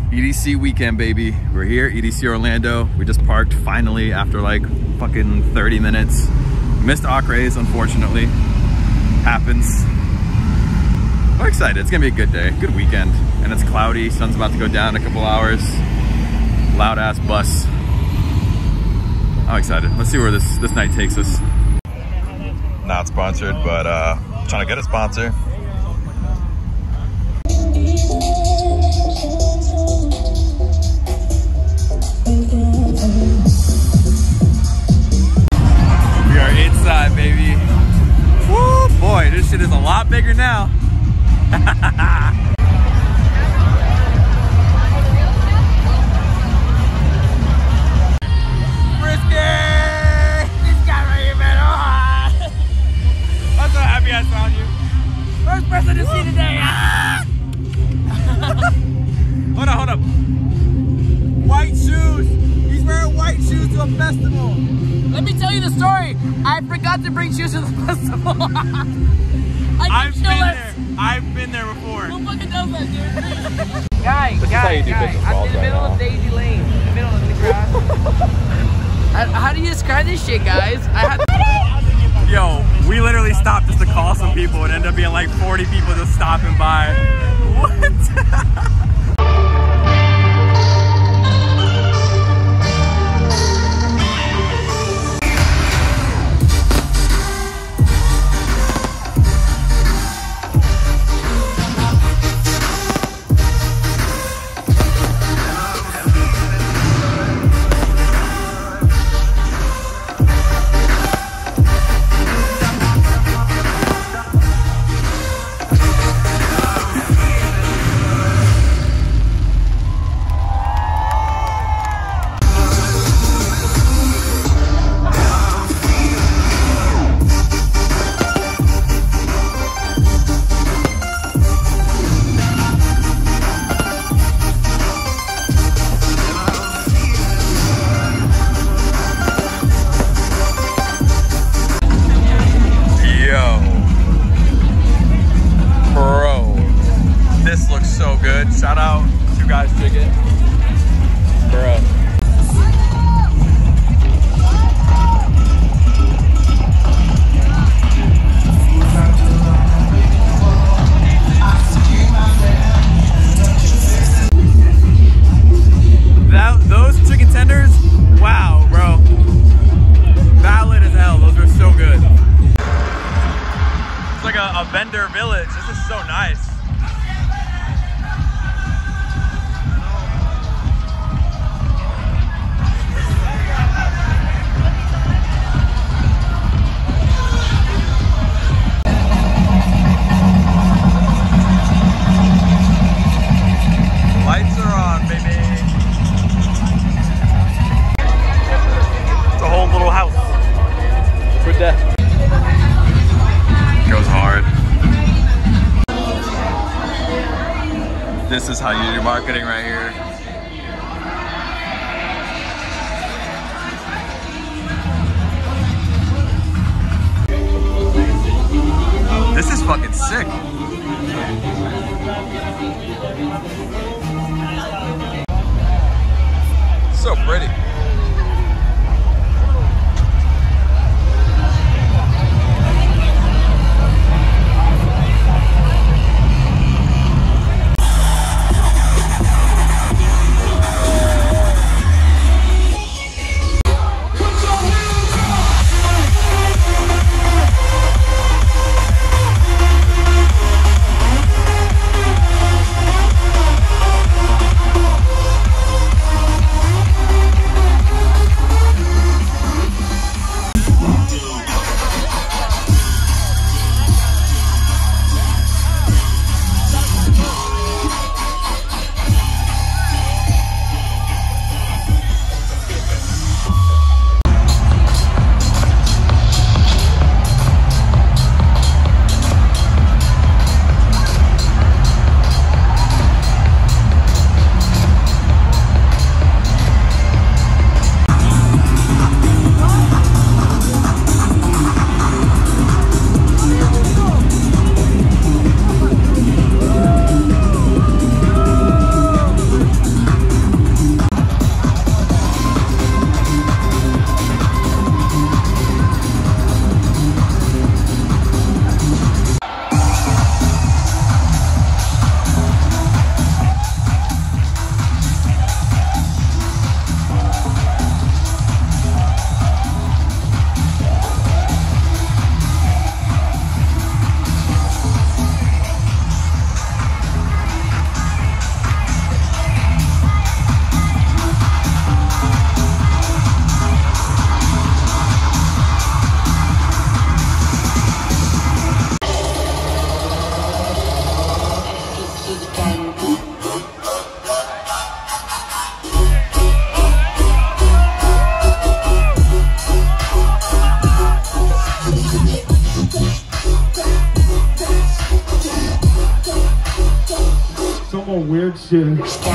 EDC weekend, baby. We're here, EDC Orlando. We just parked finally after like fucking 30 minutes. Missed ACRAZE, unfortunately. Happens. I'm excited. It's gonna be a good day, good weekend. And it's cloudy, sun's about to go down in a couple hours. Loud ass bus. I'm excited. Let's see where this night takes us. Not sponsored, but trying to get a sponsor. We are inside, baby. Woo, boy, this shit is a lot bigger now. I found you. First person to see today. Hold up. White shoes. He's wearing white shoes to a festival. Let me tell you the story. I forgot to bring shoes to the festival. I've been there before. Who fucking does that, dude? Guy, I'm in the middle of Daisy Lane. In the middle of the grass. How do you describe this shit, guys? Yo, we literally stopped just to call some people and ended up being like 40 people just stopping by. What? Shout out to Guys Chicken. Bruh. Those chicken tenders, wow, bro. Valid as hell. Those are so good. It's like a vendor village. This is so nice. Lights are on, baby. It's a whole little house. For death. Goes hard. This is how you do marketing right here. This is fucking sick. So pretty. chillin'.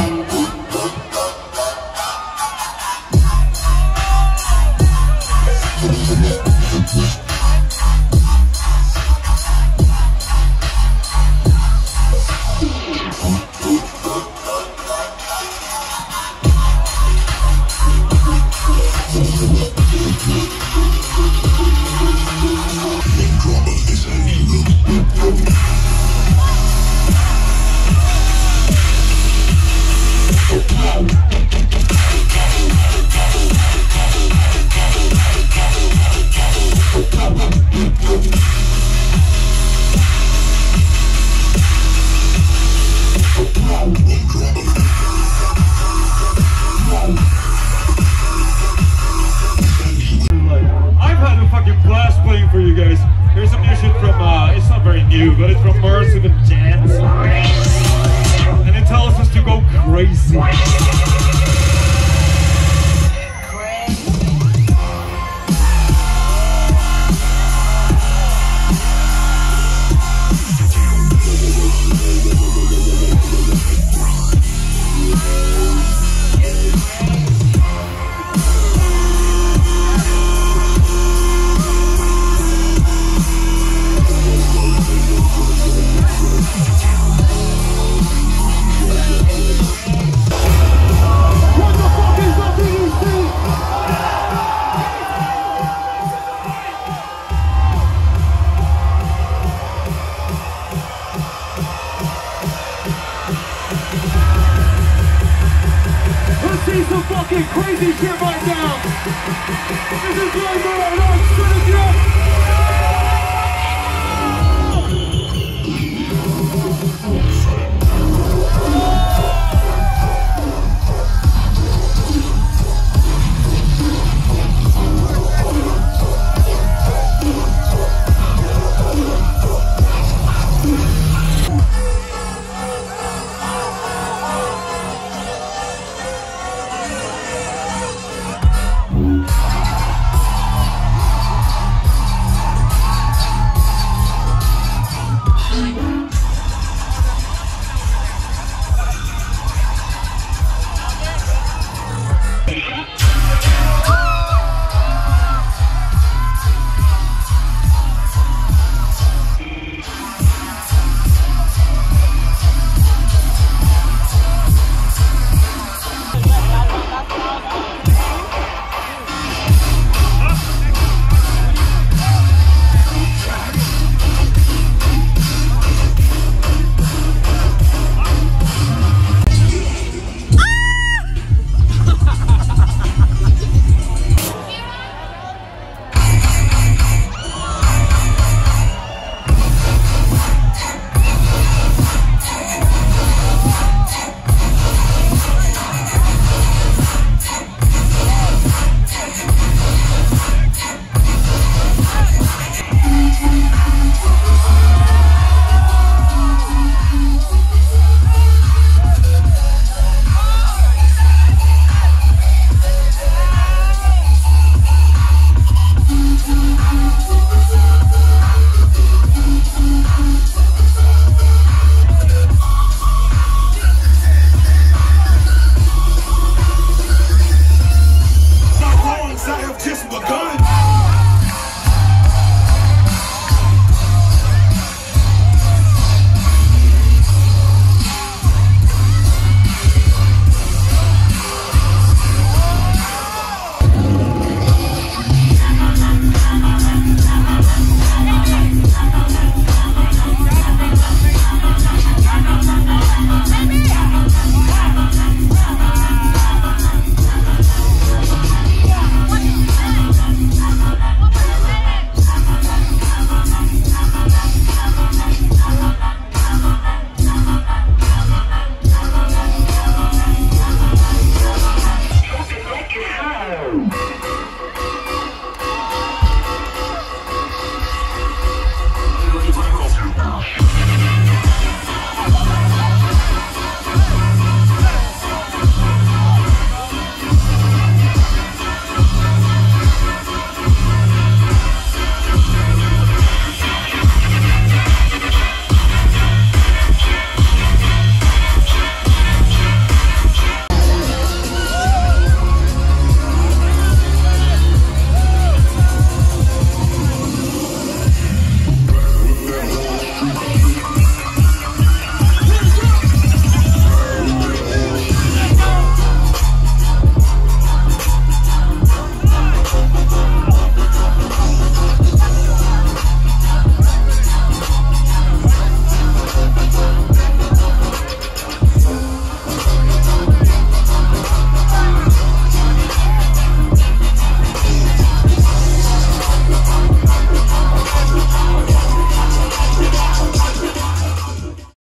But it's from Immersive and Dance, and it tells us to go crazy. Some fucking crazy shit right now. This is like what I want to do.